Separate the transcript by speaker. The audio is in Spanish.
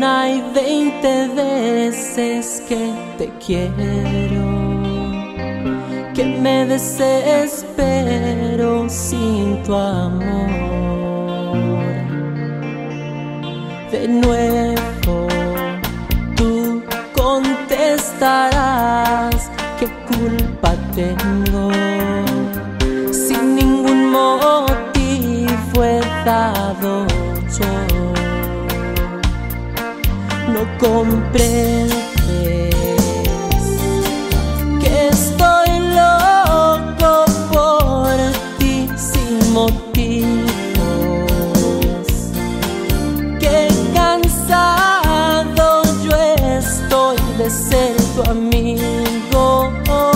Speaker 1: una y 20 veces que te quiero, que me desespero sin tu amor. De nuevo tú contestarás: ¿qué culpa tengo? Sin ningún motivo he dado yo. No comprendes que estoy loco por ti sin motivos, que cansado yo estoy de ser tu amigo.